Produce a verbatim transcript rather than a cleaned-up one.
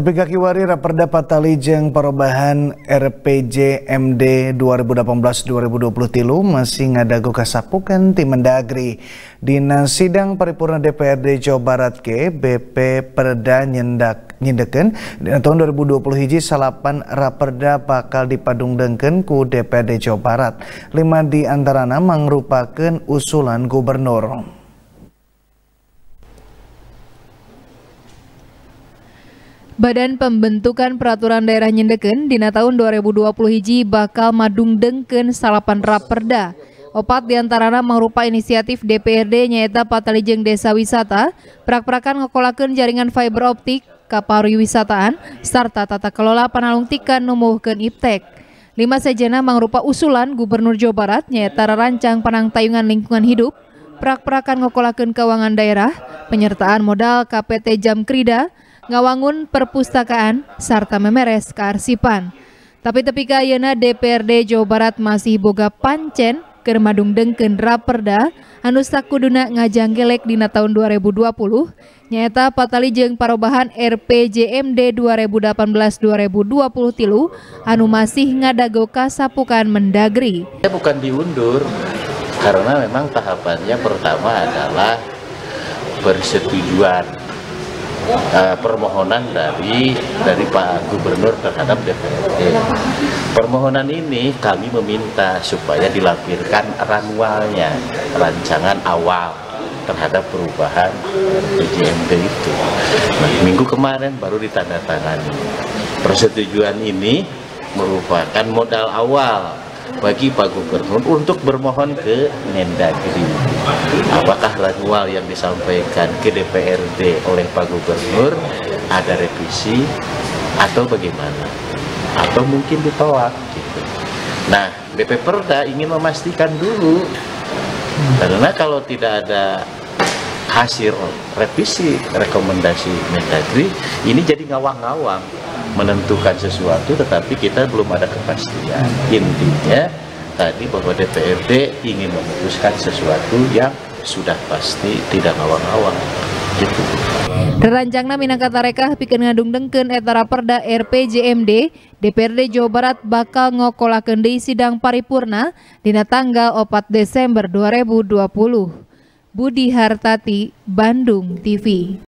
Tapi kaki wari Raperda Patali jeung perubahan R P J M D dua ribu delapan belas dua ribu dua puluh tilu masih ngadagu kasapukan tim Mendagri. Dina sidang paripurna D P R D Jawa Barat ke B P Perda nyendak nyindekeun dina tahun dua ribu dua puluh hiji salapan Raperda bakal dipadungdengkeun ku D P R D Jawa Barat. Lima di antarana mangrupakeun usulan gubernur. Badan Pembentukan Peraturan Daerah nyendeken dina tahun dua ribu dua puluh hiji bakal madungdengkeun salapan Raperda. Opat diantarana mangrupa inisiatif D P R D nyaeta Patali jeung Desa Wisata, prak-prakan ngokolakeun jaringan fiber optik ka pariwisataan sarta tata kelola panalungtikan numuhkeun iptek. Lima sejana mangrupa usulan Gubernur Jawa Barat nyaeta rancang panangtayungan lingkungan hidup, prak-prakan ngokolakeun keuangan daerah, penyertaan modal K P T Jamkrida, ngawangun perpustakaan sarta memeres kearsipan. Tapi tepi ka ayeuna D P R D Jawa Barat masih boga pancen keur madungdengkeun Raperda anu sakuduna ngajanggelek dina tahun dua ribu dua puluh nyaeta Patali jeung parobahan R P J M D dua ribu delapan belas dua ribu dua puluh tilu anu masih ngadago kasapukan Mendagri. Bukan diundur karena memang tahapannya pertama adalah persetujuan Uh, permohonan dari dari Pak Gubernur terhadap D P R D. Permohonan ini kami meminta supaya dilampirkan ranwalnya, rancangan awal terhadap perubahan R P J M D itu. Nah, minggu kemarin baru ditandatangani. Persetujuan ini merupakan modal awal bagi Pak Gubernur untuk bermohon ke Mendagri. Apakah ranwal yang disampaikan ke D P R D oleh Pak Gubernur ada revisi atau bagaimana? Atau mungkin ditolak gitu. Nah, B P Perda ingin memastikan dulu. Karena kalau tidak ada hasil revisi rekomendasi Mendagri, ini jadi ngawang-ngawang menentukan sesuatu tetapi kita belum ada kepastian. Intinya tadi bahwa D P R D ingin memutuskan sesuatu yang sudah pasti tidak ngawang-ngawang gitu. Rancangna minangka tarekah pikeun ngadungdengkeun eta Raperda R P J M D, D P R D Jawa Barat bakal ngokolakeun deui sidang paripurna dina tanggal opat Desember dua ribu dua puluh. Budi Hartati, Bandung T V.